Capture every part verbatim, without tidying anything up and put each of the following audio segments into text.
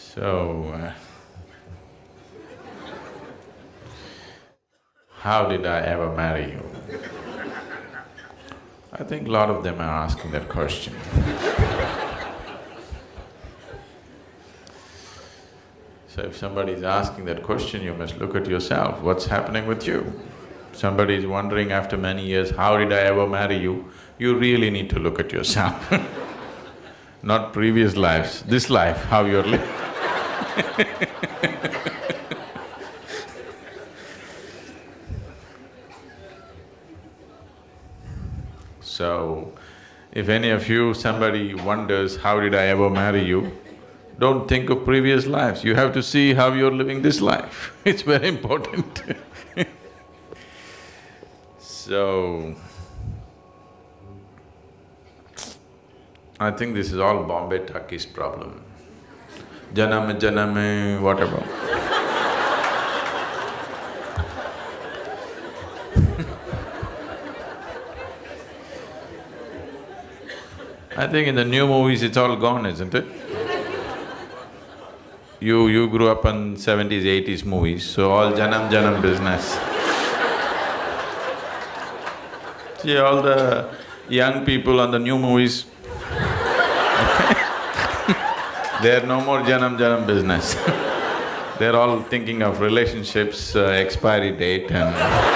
So, uh, how did I ever marry you? I think a lot of them are asking that question. So if somebody is asking that question, you must look at yourself, what's happening with you? Somebody is wondering after many years, how did I ever marry you? You really need to look at yourself not previous lives, this life, how you're living So, if any of you, somebody wonders, how did I ever marry you? Don't think of previous lives, you have to see how you're living this life it's very important So, I think this is all Bombay Talkies problem. Janam janam whatever I think in the new movies it's all gone, isn't it? You… you grew up on seventies, eighties movies, so all janam janam business. See, all the young people on the new movies they're no more janam janam business they're all thinking of relationships, uh, expiry date and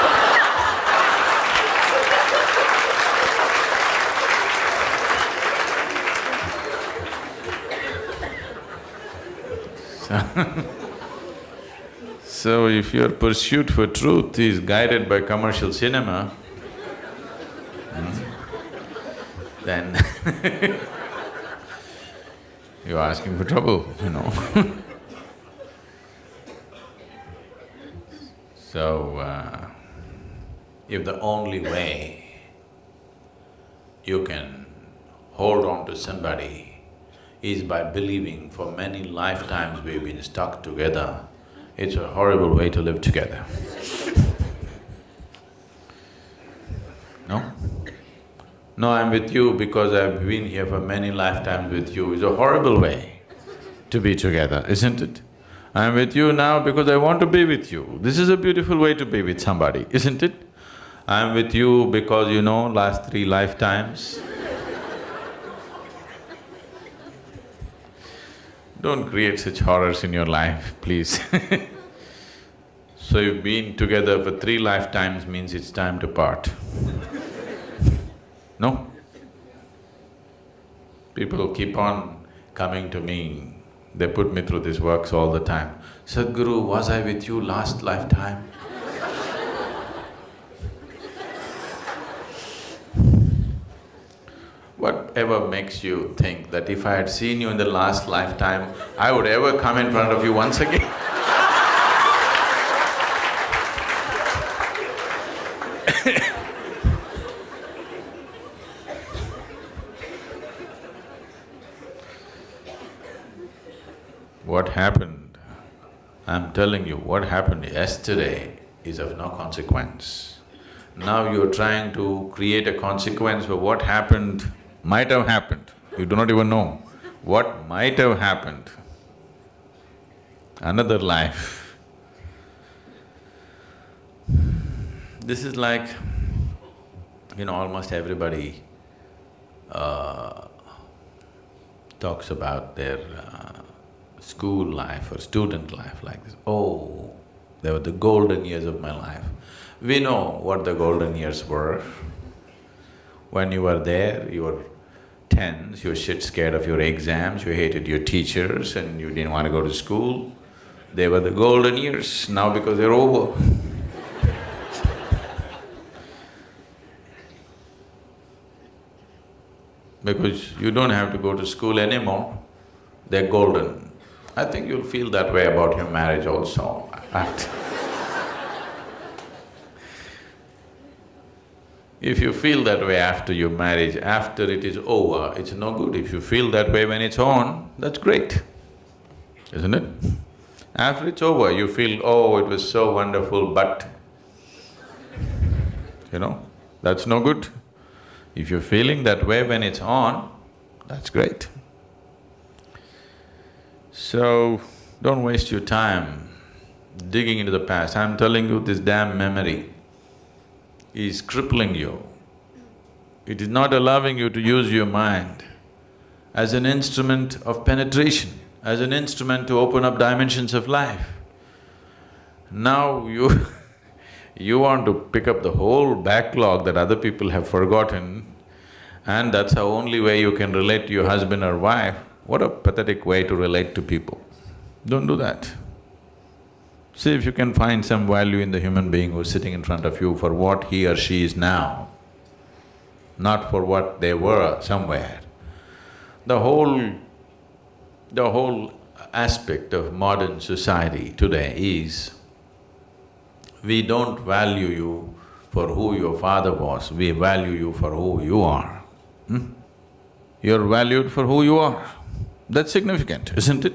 So if your pursuit for truth is guided by commercial cinema, then you're asking for trouble, you know So, uh, if the only way you can hold on to somebody is by believing for many lifetimes we've been stuck together, it's a horrible way to live together. No? No, I'm with you because I've been here for many lifetimes with you, it's a horrible way to be together, isn't it? I'm with you now because I want to be with you. This is a beautiful way to be with somebody, isn't it? I'm with you because you know, last three lifetimes. Don't create such horrors in your life, please So you've been together for three lifetimes means it's time to part No? People keep on coming to me, they put me through these works all the time. Sadhguru, was I with you last lifetime? Whatever makes you think that if I had seen you in the last lifetime, I would ever come in front of you once again? What happened, I'm telling you, what happened yesterday is of no consequence. Now you're trying to create a consequence for what happened, might have happened, you do not even know what might have happened. Another life. This is like, you know, almost everybody uh, talks about their uh, school life or student life like this. Oh, they were the golden years of my life. We know what the golden years were. When you were there, you were tense, you were shit scared of your exams, you hated your teachers and you didn't want to go to school. They were the golden years, now because they're over. Because you don't have to go to school anymore, they're golden. I think you'll feel that way about your marriage also after If you feel that way after your marriage, after it is over, it's no good. If you feel that way when it's on, that's great, isn't it? After it's over, you feel, oh, it was so wonderful, but… you know, that's no good. If you're feeling that way when it's on, that's great. So, don't waste your time digging into the past. I'm telling you, this damn memory is crippling you. It is not allowing you to use your mind as an instrument of penetration, as an instrument to open up dimensions of life. Now you you want to pick up the whole backlog that other people have forgotten, and that's the only way you can relate to your husband or wife. What a pathetic way to relate to people. Don't do that. See if you can find some value in the human being who's sitting in front of you for what he or she is now, not for what they were somewhere. The whole… the whole aspect of modern society today is, we don't value you for who your father was, we value you for who you are. Hmm? You're valued for who you are. That's significant, isn't it?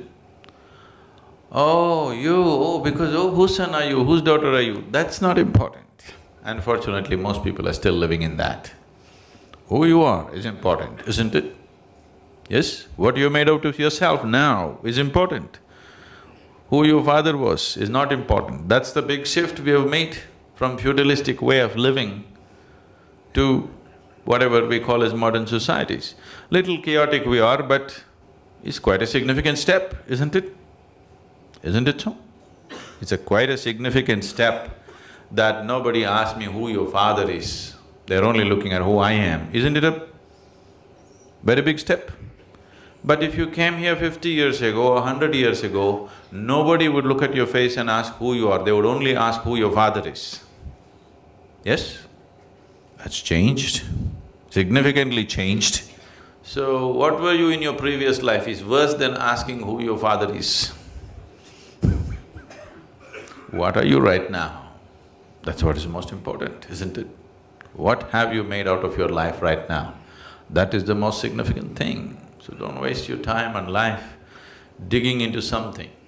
Oh, you… oh, because oh, whose son are you, whose daughter are you? That's not important. Unfortunately, most people are still living in that. Who you are is important, isn't it? Yes? What you made out of yourself now is important. Who your father was is not important. That's the big shift we have made from feudalistic way of living to whatever we call as modern societies. Little chaotic we are, but it's quite a significant step, isn't it? Isn't it so? It's a quite a significant step that nobody asks me who your father is, they're only looking at who I am. Isn't it a very big step? But if you came here fifty years ago or a hundred years ago, nobody would look at your face and ask who you are, they would only ask who your father is. Yes? That's changed, significantly changed. So, what were you in your previous life is worse than asking who your father is. What are you right now? That's what is most important, isn't it? What have you made out of your life right now? That is the most significant thing. So don't waste your time and life digging into something